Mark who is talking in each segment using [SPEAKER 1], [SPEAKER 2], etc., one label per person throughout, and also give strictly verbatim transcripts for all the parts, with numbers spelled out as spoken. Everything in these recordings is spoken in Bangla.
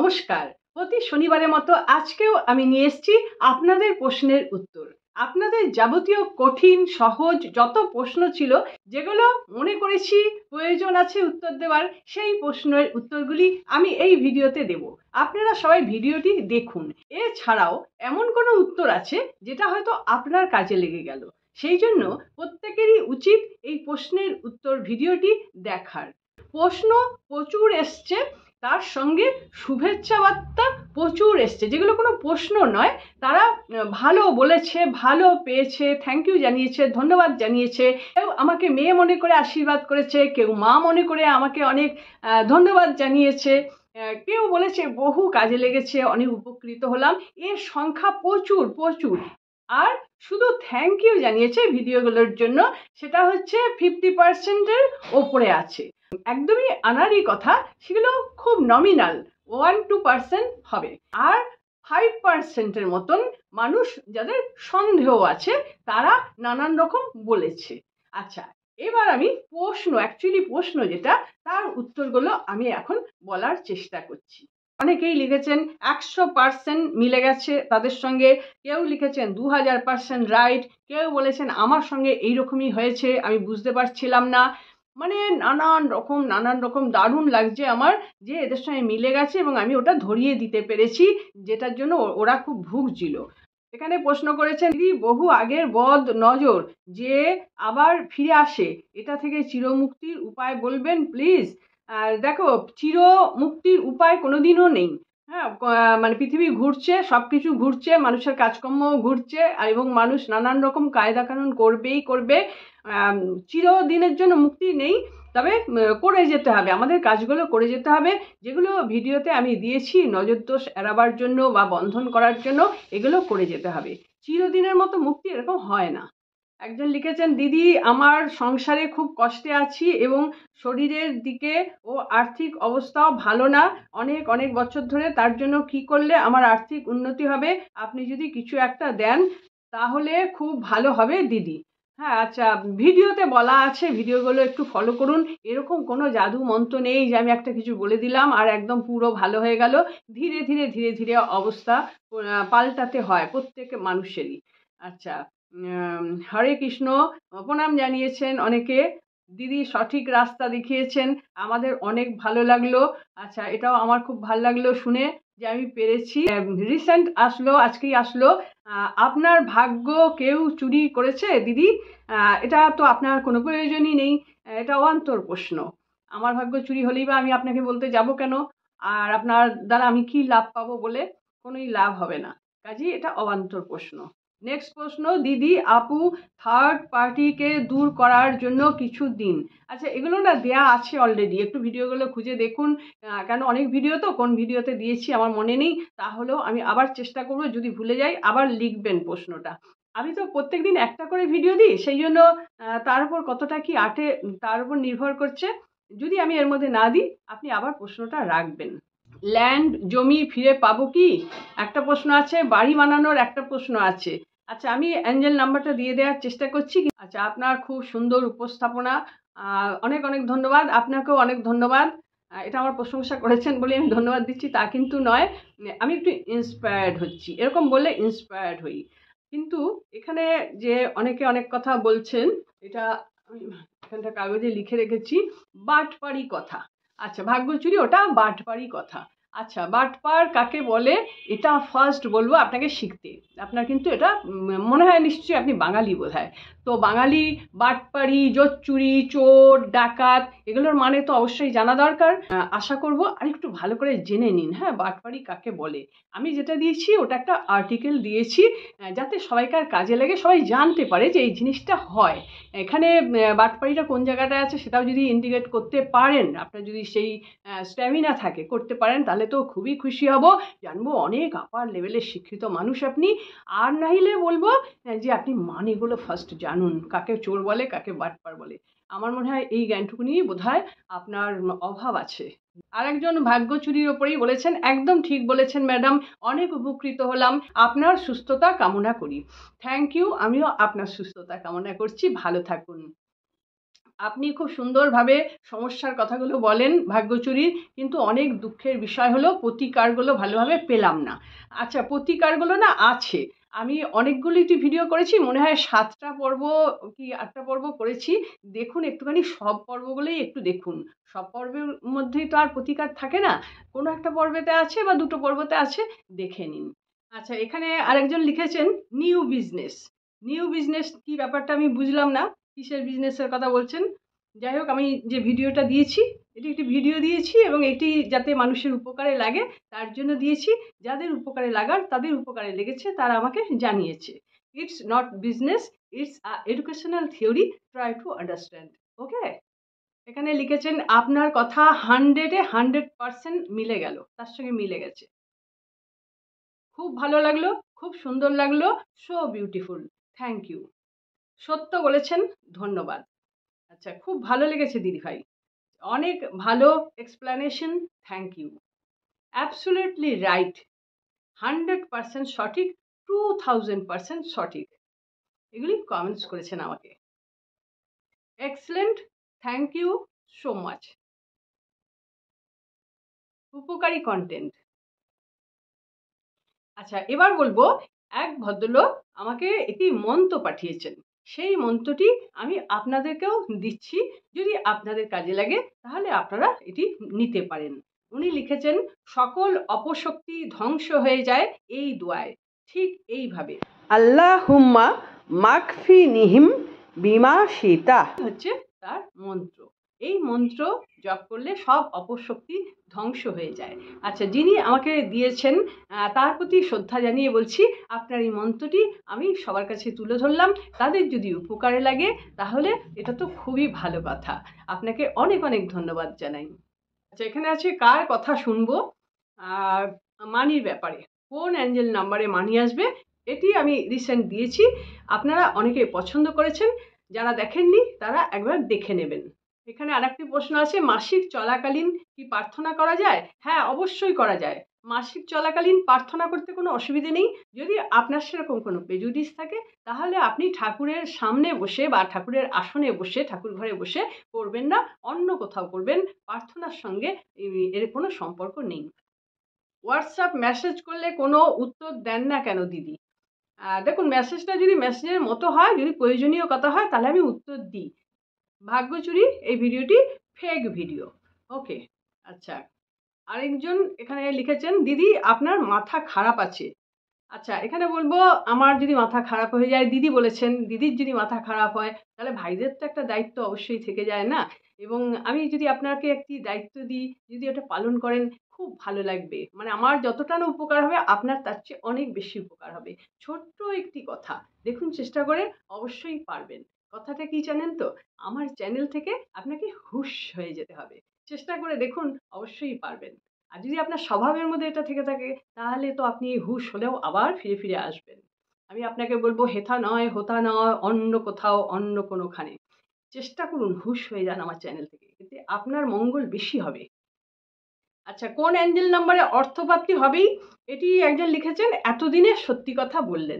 [SPEAKER 1] নমস্কার। প্রতি শনিবারের মতো আজকেও আমি নিয়ে এসেছি আপনাদের প্রশ্নের উত্তর। আপনাদের যাবতীয় কঠিন সহজ যত প্রশ্ন ছিল, যেগুলো মনে করেছি প্রয়োজন আছে উত্তর দেওয়ার, সেই প্রশ্নের উত্তরগুলি আমি এই ভিডিওতে দেব। আপনারা সবাই ভিডিওটি দেখুন। এছাড়াও এমন কোনো উত্তর আছে যেটা হয়তো আপনার কাজে লেগে গেল, সেই জন্য প্রত্যেকেরই উচিত এই প্রশ্নের উত্তর ভিডিওটি দেখার। প্রশ্ন প্রচুর এসছে, তার সঙ্গে শুভেচ্ছা বার্তা প্রচুর এসছে, যেগুলো কোনো প্রশ্ন নয়। তারা ভালো বলেছে, ভালো পেয়েছে, থ্যাংক ইউ জানিয়েছে, ধন্যবাদ জানিয়েছে। কেউ আমাকে মেয়ে মনে করে আশীর্বাদ করেছে, কেউ মা মনে করে আমাকে অনেক ধন্যবাদ জানিয়েছে, কেউ বলেছে বহু কাজে লেগেছে, অনেক উপকৃত হলাম। এর সংখ্যা প্রচুর প্রচুর। আর শুধু থ্যাংক ইউ জানিয়েছে ভিডিওগুলোর জন্য, সেটা হচ্ছে ফিফটি পার্সেন্টের ওপরে আছে। একদমই আনারই কথা, সেগুলো খুব নমিনাল, ওয়ান টু পার্সেন্ট হবে। আর ফাইভ পার্সেন্টের মতন মানুষ যাদের সন্দেহ আছে, তারা নানান রকম বলেছে। আচ্ছা, এবার আমি প্রশ্ন অ্যাকচুয়ালি প্রশ্ন যেটা, তার উত্তরগুলো আমি এখন বলার চেষ্টা করছি। অনেকেই লিখেছেন একশো পার্সেন্ট মিলে গেছে তাদের সঙ্গে, কেউ লিখেছেন দু হাজার পার্সেন্ট রাইট, কেউ বলেছেন আমার সঙ্গে এইরকমই হয়েছে, আমি বুঝতে পারছিলাম না। মানে নানান রকম নানান রকম দারুণ লাগছে আমার, যে এদের সঙ্গে মিলে গেছে এবং আমি ওটা ধরিয়ে দিতে পেরেছি, যেটার জন্য ওরা খুব ভুগছিল। এখানে প্রশ্ন করেছেন, দিদি বহু আগের বদ নজর যে আবার ফিরে আসে, এটা থেকে চিরমুক্তির উপায় বলবেন প্লিজ। দেখো, চিরমুক্তির উপায় কোনোদিনও নেই। হ্যাঁ, মানে পৃথিবী ঘুরছে, সব কিছু ঘুরছে, মানুষের কাজকর্ম ঘুরছে, এবং মানুষ নানান রকম কায়দা কানুন করবেই করবে। চিরদিনের জন্য মুক্তি নেই, তবে করে যেতে হবে, আমাদের কাজগুলো করে যেতে হবে, যেগুলো ভিডিওতে আমি দিয়েছি নজর দোষ এড়াবার জন্য বা বন্ধন করার জন্য, এগুলো করে যেতে হবে। চিরদিনের মতো মুক্তি এরকম হয় না। একজন লিখেছেন, দিদি আমার সংসারে খুব কষ্টে আছি এবং শরীরের দিকে ও আর্থিক অবস্থাও ভালো না অনেক অনেক বছর ধরে, তার জন্য কি করলে আমার আর্থিক উন্নতি হবে? আপনি যদি কিছু একটা দেন তাহলে খুব ভালো হবে দিদি। হ্যাঁ, আচ্ছা, ভিডিওতে বলা আছে, ভিডিওগুলো একটু ফলো করুন। এরকম কোনো জাদু মন্ত্র নেই যে আমি একটা কিছু বলে দিলাম আর একদম পুরো ভালো হয়ে গেল। ধীরে ধীরে ধীরে ধীরে অবস্থা পাল্টাতে হয় প্রত্যেক মানুষেরই। আচ্ছা, হরে কৃষ্ণ, প্রণাম জানিয়েছেন অনেকে। দিদি সঠিক রাস্তা দেখিয়েছেন, আমাদের অনেক ভালো লাগলো। আচ্ছা, এটাও আমার খুব ভালো লাগলো শুনে যে আমি পেরেছি। রিসেন্ট আসলো, আজকেই আসলো, আপনার ভাগ্য কেউ চুরি করেছে দিদি? এটা তো আপনার কোনো প্রয়োজনই নেই, এটা অবান্তর প্রশ্ন। আমার ভাগ্য চুরি হলেই বা আমি আপনাকে বলতে যাব কেন? আর আপনার দ্বারা আমি কি লাভ পাবো বলে? কোনোই লাভ হবে না, কাজেই এটা অবান্তর প্রশ্ন। নেক্সট প্রশ্ন, দিদি আপু থার্ড পার্টিকে দূর করার জন্য কিছু দিন। আচ্ছা, এগুলো না দেয়া আছে অলরেডি, একটু ভিডিওগুলো খুঁজে দেখুন, কেন অনেক ভিডিও তো, কোন ভিডিওতে দিয়েছি আমার মনে নেই, তাহলেও আমি আবার চেষ্টা করব, যদি ভুলে যাই আবার লিখবেন প্রশ্নটা। আমি তো প্রত্যেক দিন একটা করে ভিডিও দিই, সেই জন্য তার উপর কতটা কি আটে তার উপর নির্ভর করছে। যদি আমি এর মধ্যে না দিই, আপনি আবার প্রশ্নটা রাখবেন। ল্যান্ড জমি ফিরে পাবো কি, একটা প্রশ্ন আছে। বাড়ি বানানোর একটা প্রশ্ন আছে। আচ্ছা, আমি অ্যাঞ্জেল নাম্বারটা দিয়ে দেওয়ার চেষ্টা করছি। আচ্ছা, আপনার খুব সুন্দর উপস্থাপনা, অনেক অনেক ধন্যবাদ। আপনাকেও অনেক ধন্যবাদ। এটা আমার প্রশংসা করেছেন বলে আমি ধন্যবাদ দিচ্ছি তা কিন্তু নয়, আমি একটু ইন্সপায়ার্ড হচ্ছি, এরকম বললে ইন্সপায়ার্ড হই। কিন্তু এখানে যে অনেকে অনেক কথা বলছেন, এটা এখানটা কাগজে লিখে রেখেছি, বাটপাড়ি কথা। আচ্ছা, ভাগ্য চুরি ওটা বাটপাড়ি কথা। আচ্ছা, বাটপার কাকে বলে এটা ফার্স্ট বলবো আপনাকে শিখতে। আপনার কিন্তু এটা মনে হয় নিশ্চয়ই আপনি বাঙালি বোধহয়, তো বাঙালি বাটপাড়ি, জোচ্চুরি, চোর, ডাকাত, এগুলোর মানে তো অবশ্যই জানা দরকার। আশা করব আর একটু ভালো করে জেনে নিন। হ্যাঁ, বাটপাড়ি কাকে বলে আমি যেটা দিয়েছি ওটা একটা আর্টিকেল দিয়েছি, যাতে সবাইকার কাজে লাগে, সবাই জানতে পারে যে এই জিনিসটা হয়। এখানে বাটপাড়িটা কোন জায়গাটায় আছে সেটাও যদি ইন্ডিকেট করতে পারেন, আপনার যদি সেই স্ট্যামিনা থাকে করতে পারেন, তাহলে তো খুবই খুশি হব, জানবো অনেক আপার লেভেলের শিক্ষিত মানুষ আপনি। আর নাইলে বলবো যে আপনি মানেগুলো ফার্স্ট জানুন, কাকে চোর বলে কাকে বাটপার বলে। আমার মনে হয় এই জ্ঞানটুকুনি বোধহয় আপনার অভাব আছে। আরেকজন ভাগ্য চুরির ওপরেই বলেছেন, একদম ঠিক বলেছেন ম্যাডাম, অনেক উপকৃত হলাম, আপনার সুস্থতা কামনা করি। থ্যাংক ইউ, আমিও আপনার সুস্থতা কামনা করছি, ভালো থাকুন। আপনি খুব সুন্দরভাবে সমস্যার কথাগুলো বলেন ভাগ্যচুরির, কিন্তু অনেক দুঃখের বিষয় হলো প্রতিকারগুলো ভালোভাবে পেলাম না। আচ্ছা, প্রতিকারগুলো না আছে, আমি অনেকগুলিটি ভিডিও করেছি, মনে হয় সাতটা পর্ব কি আটটা পর্ব করেছি। দেখুন একটুখানি সব পর্বগুলোই একটু দেখুন, সব পর্বের মধ্যেই তো আর প্রতিকার থাকে না, কোনো একটা পর্বেতে আছে বা দুটো পর্বতে আছে, দেখে নিন। আচ্ছা, এখানে আরেকজন লিখেছেন নিউ বিজনেস। নিউ বিজনেস কি ব্যাপারটা আমি বুঝলাম না, কিসের বিজনেসের কথা বলছেন। যাই হোক, আমি যে ভিডিওটা দিয়েছি, এটি একটি ভিডিও দিয়েছি এবং এটি যাতে মানুষের উপকারে লাগে তার জন্য দিয়েছি। যাদের উপকারে লাগার তাদের উপকারে লেগেছে, তারা আমাকে জানিয়েছে। It's not business, it's a educational theory, try to understand. Okay, এখানে লিখেছেন আপনার কথা হান্ড্রেডে হান্ড্রেড পার্সেন্ট মিলে গেল, তার সঙ্গে মিলে গেছে। খুব ভালো লাগলো, খুব সুন্দর লাগলো, সো বিউটিফুল, থ্যাংক ইউ। সত্য বলেছেন, ধন্যবাদ। আচ্ছা, খুব ভালো লেগেছে দিদিভাই, অনেক ভালো explanation, thank you. Absolutely right, hundred percent সঠিক, টু থাউজেন্ড পার্সেন্ট সঠিক, এগুলি কমেন্টস করেছেন আমাকে। Excellent, thank you so much. উপকারী কন্টেন্ট। আচ্ছা, এবার বলবো, এক ভদ্রলোক আমাকে একটি মন্ত্র পাঠিয়েছেন, সেই মন্ত্রটি আমি আপনাদেরকেও দিচ্ছি, যদি আপনাদের কাজে লাগে তাহলে আপনারা এটি নিতে পারেন। উনি লিখেছেন সকল অপশক্তি ধ্বংস হয়ে যায় এই দোয়ায়, ঠিক এইভাবে, আল্লাহুম্মা মাকফি নিহিম বিমা সীতা হচ্ছে তার মন্ত্র। এই মন্ত্র জপ করলে সব অপশক্তি ধ্বংস হয়ে যায়। আচ্ছা, যিনি আমাকে দিয়েছেন তার প্রতি শ্রদ্ধা জানিয়ে বলছি, আপনার এই মন্ত্রটি আমি সবার কাছে তুলে ধরলাম, তাদের যদি উপকারে লাগে তাহলে এটা তো খুবই ভালো কথা। আপনাকে অনেক অনেক ধন্যবাদ জানাই। আচ্ছা, এখানে আছে কার কথা শুনবো, মানির ব্যাপারে, কোন অ্যাঞ্জেল নাম্বারে মানি আসবে, এটি আমি রিসেন্ট দিয়েছি, আপনারা অনেকে পছন্দ করেছেন, যারা দেখেননি তারা একবার দেখে নেবেন। এখানে আরেকটি প্রশ্ন আছে, মাসিক চলাকালীন কি প্রার্থনা করা যায়? হ্যাঁ, অবশ্যই করা যায়। মাসিক চলাকালীন প্রার্থনা করতে কোনো অসুবিধে নেই। যদি আপনার সেরকম কোনো প্রেজুডিস থাকে তাহলে আপনি ঠাকুরের সামনে বসে বা ঠাকুরের আসনে বসে, ঠাকুর ঘরে বসে করবেন না, অন্য কোথাও করবেন। প্রার্থনার সঙ্গে এর কোনো সম্পর্ক নেই। হোয়াটসঅ্যাপ মেসেজ করলে কোনো উত্তর দেন না কেন দিদি? দেখুন, মেসেজটা যদি মেসেজের মতো হয়, যদি প্রয়োজনীয় কথা হয় তাহলে আমি উত্তর দিই। ভাগ্যচুরি এই ভিডিওটি ফেক ভিডিও। ওকে, আচ্ছা, আরেকজন এখানে লিখেছেন দিদি আপনার মাথা খারাপ আছে। আচ্ছা, এখানে বলবো, আমার যদি মাথা খারাপ হয়ে যায়, দিদি বলেছেন, দিদির যদি মাথা খারাপ হয় তাহলে ভাইদের তো একটা দায়িত্ব অবশ্যই থেকে যায় না, এবং আমি যদি আপনাকে একটি দায়িত্ব দিই, যদি ওটা পালন করেন খুব ভালো লাগবে, মানে আমার যতটা না উপকার হবে আপনার তার চেয়ে অনেক বেশি উপকার হবে। ছোট্ট একটি কথা, দেখুন চেষ্টা করে, অবশ্যই পারবেন। কথাটা কি জানেন তো, আমার চ্যানেল থেকে আপনাকে হুশ হয়ে যেতে হবে, চেষ্টা করে দেখুন, অবশ্যই পারবেন। আর যদি আপনার স্বভাবের মধ্যে এটা থেকে থাকে তাহলে তো আপনি হুশ হলেও আবার ফিরে ফিরে আসবেন। আমি আপনাকে বলবো, হেথা নয়, হোতা নয়, অন্য কোথাও, অন্য কোনোখানে চেষ্টা করুন হুশ হয়ে যান আমার চ্যানেল থেকে, এতে আপনার মঙ্গল বেশি হবে। আচ্ছা, কোন অ্যাঞ্জেল নাম্বারে অর্থপ্রাপ্তি হবেই, এটি একজন লিখেছেন, এতদিনে সত্যি কথা বললেন।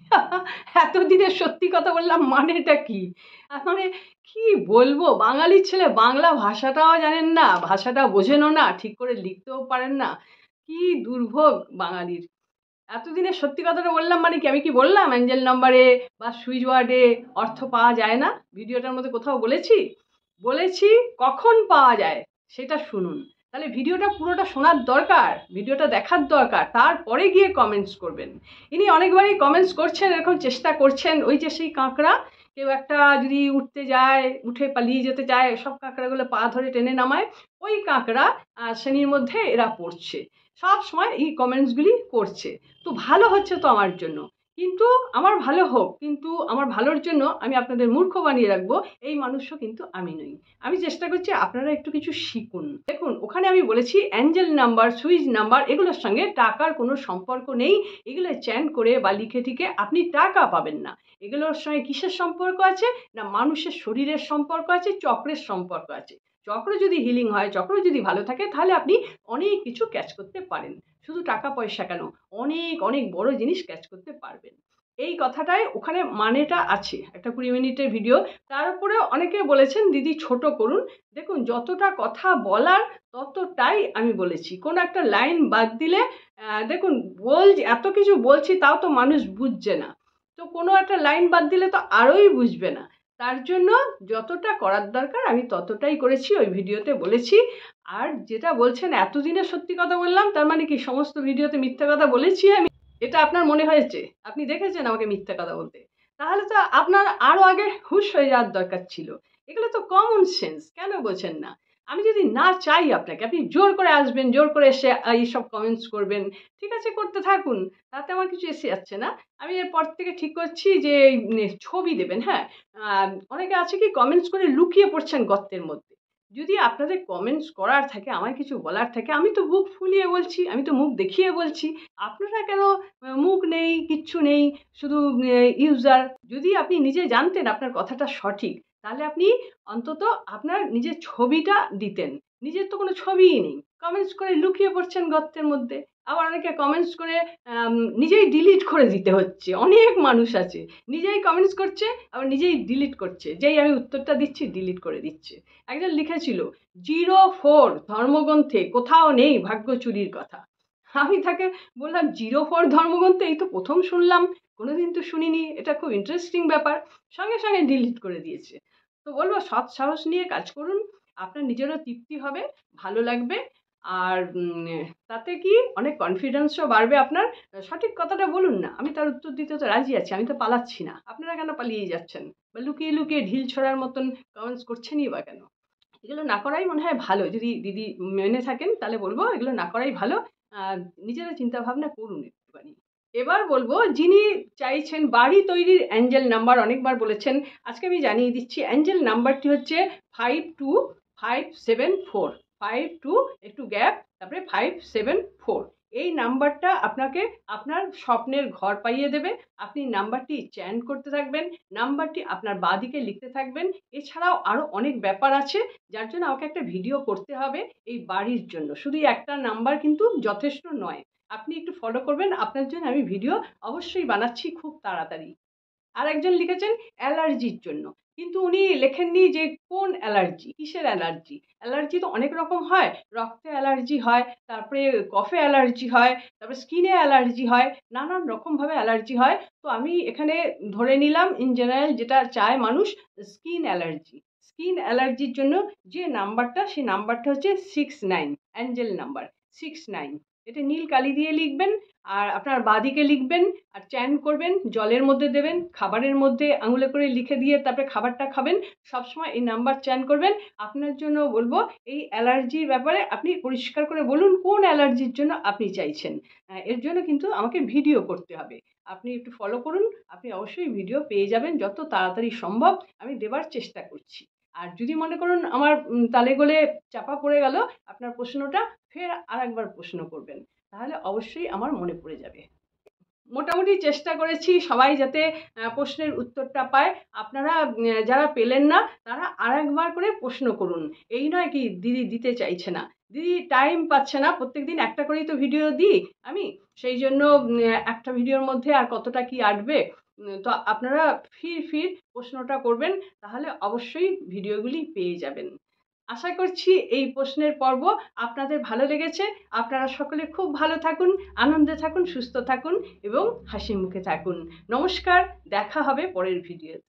[SPEAKER 1] এতদিনের সত্যি কথা বললাম মানেটা কি? মানে কি বলবো, বাঙালির ছেলে, বাংলা ভাষাটাও জানেন না, ভাষাটা বোঝেনও না, ঠিক করে লিখতেও পারেন না, কি দুর্ভোগ বাঙালির। এতদিনের সত্যি কথাটা বললাম মানে কি, আমি কি বললাম অ্যাঞ্জেল নাম্বারে বা সুইচ ওয়ার্ডে অর্থ পাওয়া যায় না? ভিডিওটার মধ্যে কোথাও বলেছি? বলেছি কখন পাওয়া যায় সেটা শুনুন, তাহলে ভিডিওটা পুরোটা শোনার দরকার, ভিডিওটা দেখার দরকার, তারপরে গিয়ে কমেন্টস করবেন। ইনি অনেকবারই কমেন্টস করছেন, এরকম চেষ্টা করছেন, ওই যে সেই কাঁকড়া, কেউ একটা যদি উঠতে যায়, উঠে পালিয়ে যেতে চায়, সব কাঁকড়াগুলো পা ধরে টেনে নামায়, ওই কাঁকড়া শ্রেণীর মধ্যে এরা পড়ছে, সব সময় এই কমেন্টসগুলি করছে। তো ভালো হচ্ছে তো আমার জন্য, কিন্তু আমার ভালো হোক, কিন্তু আমার ভালোর জন্য আমি আপনাদের মূর্খ বানিয়ে রাখবো এই মানুষও কিন্তু আমি নই। আমি চেষ্টা করছি আপনারা একটু কিছু শিখুন। দেখুন, ওখানে আমি বলেছি অ্যাঞ্জেল নাম্বার, সুইচ নাম্বার, এগুলোর সঙ্গে টাকার কোনো সম্পর্ক নেই, এগুলো চ্যান করে বা লিখে টিকে আপনি টাকা পাবেন না। এগুলোর সঙ্গে কিসের সম্পর্ক আছে না, মানুষের শরীরের সম্পর্ক আছে, চক্রের সম্পর্ক আছে। চক্র যদি হিলিং হয়, চক্র যদি ভালো থাকে, তাহলে আপনি অনেক কিছু ক্যাচ করতে পারেন, শুধু টাকা পয়সা কেন, অনেক অনেক বড় জিনিস ক্যাচ করতে পারবেন। এই কথাটাই ওখানে মানেটা আছে, একটা কুড়ি মিনিটের ভিডিও। তার উপরে অনেকে বলেছেন দিদি ছোট করুন। দেখুন, যতটা কথা বলার ততটাই আমি বলেছি, কোনো একটা লাইন বাদ দিলে দেখুন বল এত কিছু বলছি তাও তো মানুষ বুঝছে না, তো কোনো একটা লাইন বাদ দিলে তো আরোই বুঝবে না। তার জন্য যতটা করার দরকার আমি ততটাই করেছি, ওই ভিডিওতে বলেছি। আর যেটা বলছেন এতদিনে সত্যি কথা বললাম, তার মানে কি সমস্ত ভিডিওতে মিথ্যা কথা বলেছি আমি? এটা আপনার মনে হয়েছে? আপনি দেখেছেন আমাকে মিথ্যা কথা বলতে? তাহলে তো আপনার আরো আগে হুঁশ হয়ে যাওয়ার দরকার ছিল। এগুলো তো কমন সেন্স, কেন বোঝেন না? আমি যদি না চাই আপনাকে, আপনি জোর করে আসবেন, জোর করে এসে এইসব কমেন্টস করবেন, ঠিক আছে করতে থাকুন, তাতে আমার কিছু এসে যাচ্ছে না। আমি এরপর থেকে ঠিক করছি যে ছবি দেবেন। হ্যাঁ, অনেকে আছে কি কমেন্টস করে লুকিয়ে পড়ছেন গর্তের মধ্যে। যদি আপনাদের কমেন্টস করার থাকে, আমার কিছু বলার থাকে, আমি তো মুখ ফুলিয়ে বলছি, আমি তো মুখ দেখিয়ে বলছি। আপনারা কেন মুখ নেই, কিচ্ছু নেই, শুধু ইউজার? যদি আপনি নিজে জানতেন আপনার কথাটা সঠিক, তাহলে আপনি অন্তত আপনার নিজের ছবিটা দিতেন। নিজের তো কোনো ছবিই নেই, কমেন্টস করে লুকিয়ে পড়ছেন গর্তের মধ্যে। আবার অনেকে কমেন্টস করে নিজেই ডিলিট করে দিতে হচ্ছে। অনেক মানুষ আছে নিজেই কমেন্টস করছে, আবার নিজেই ডিলিট করছে, যেই আমি উত্তরটা দিচ্ছি ডিলিট করে দিচ্ছে। একজন লিখেছিল জিরো ফোর ধর্মগ্রন্থে কোথাও নেই ভাগ্য চুরির কথা। আমি তাকে বললাম জিরো ফোর ধর্মগ্রন্থে এই তো প্রথম শুনলাম, কোনোদিন তো শুনিনি, এটা খুব ইন্টারেস্টিং ব্যাপার। সঙ্গে সঙ্গে ডিলিট করে দিয়েছে। তো বলবো সৎ সাহস নিয়ে কাজ করুন, আপনার নিজেরও তৃপ্তি হবে, ভালো লাগবে। আর তাতে কি অনেক কনফিডেন্সও বাড়বে আপনার। সঠিক কথাটা বলুন না, আমি তার উত্তর দিতে তো রাজি আছি, আমি তো পালাচ্ছি না। আপনারা কেন পালিয়ে যাচ্ছেন বা লুকিয়ে লুকিয়ে ঢিল ছোড়ার মতন কমেন্টস করছেনই বা কেন? এগুলো না করাই মনে হয় ভালো। যদি দিদি মেনে থাকেন তাহলে বলবো এগুলো না করাই ভালো। নিজেরা চিন্তা ভাবনা করুন একটুখানি। এবার বলবো, যিনি চাইছেন বাড়ি তৈরির অ্যাঞ্জেল নাম্বার, অনেকবার বলেছেন, আজকে আমি জানিয়ে দিচ্ছি। অ্যাঞ্জেল নাম্বারটি হচ্ছে five two five seven four five two একটু গ্যাপ, তারপরে ফাইভ সেভেন ফোর। এই নাম্বারটা আপনাকে আপনার স্বপ্নের ঘর পাইয়ে দেবে। আপনি নাম্বারটি চ্যান করতে থাকবেন, নাম্বারটি আপনার বাঁদিকে লিখতে থাকবেন। এছাড়াও আরও অনেক ব্যাপার আছে, যার জন্য আমাকে একটা ভিডিও করতে হবে এই বাড়ির জন্য। শুধু একটা নাম্বার কিন্তু যথেষ্ট নয়, আপনি একটু ফলো করবেন, আপনার জন্য আমি ভিডিও অবশ্যই বানাচ্ছি খুব তাড়াতাড়ি। আর একজন লিখেছেন অ্যালার্জির জন্য, কিন্তু উনি লেখেননি যে কোন অ্যালার্জি, কিসের অ্যালার্জি। অ্যালার্জি তো অনেক রকম হয়, রক্তে অ্যালার্জি হয়, তারপরে কফে অ্যালার্জি হয়, তারপরে স্কিনে অ্যালার্জি হয়, নানান রকমভাবে অ্যালার্জি হয়। তো আমি এখানে ধরে নিলাম ইন জেনারেল যেটা চায় মানুষ, স্কিন অ্যালার্জি। স্কিন অ্যালার্জির জন্য যে নাম্বারটা, সেই নাম্বারটা হচ্ছে six nine, angel number six nine. এটা নীল কালি দিয়ে লিখবেন, আর আপনার বাঁদিকে লিখবেন, আর চ্যান করবেন, জলের মধ্যে দেবেন, খাবারের মধ্যে আঙুলে করে লিখে দিয়ে তারপরে খাবারটা খাবেন। সবসময় এই নাম্বার চ্যান করবেন। আপনার জন্য বলবো এই অ্যালার্জির ব্যাপারে আপনি পরিষ্কার করে বলুন কোন অ্যালার্জির জন্য আপনি চাইছেন। এর জন্য কিন্তু আমাকে ভিডিও করতে হবে, আপনি একটু ফলো করুন, আপনি অবশ্যই ভিডিও পেয়ে যাবেন যত তাড়াতাড়ি সম্ভব। আমি দেবার চেষ্টা করছি। আর যদি মনে করুন আমার তালে গোলে চাপা পড়ে গেল আপনার প্রশ্নটা, ফের আর একবার প্রশ্ন করবেন, তাহলে অবশ্যই আমার মনে পড়ে যাবে। মোটামুটি চেষ্টা করেছি সবাই যাতে প্রশ্নের উত্তরটা পায়। আপনারা যারা পেলেন না তারা আর একবার করে প্রশ্ন করুন। এই নয় কি দিদি দিতে চাইছে না, দিদি টাইম পাচ্ছে না, প্রত্যেক দিন একটা করেই তো ভিডিও দিই আমি, সেই জন্য একটা ভিডিওর মধ্যে আর কতটা কি আটবে। তো আপনারা ফির ফির প্রশ্নটা করবেন, তাহলে অবশ্যই ভিডিওগুলি পেয়ে যাবেন। আশা করছি এই প্রশ্নের পর্ব আপনাদের ভালো লেগেছে। আপনারা সকলে খুব ভালো থাকুন, আনন্দে থাকুন, সুস্থ থাকুন এবং হাসি মুখে থাকুন। নমস্কার, দেখা হবে পরের ভিডিওতে।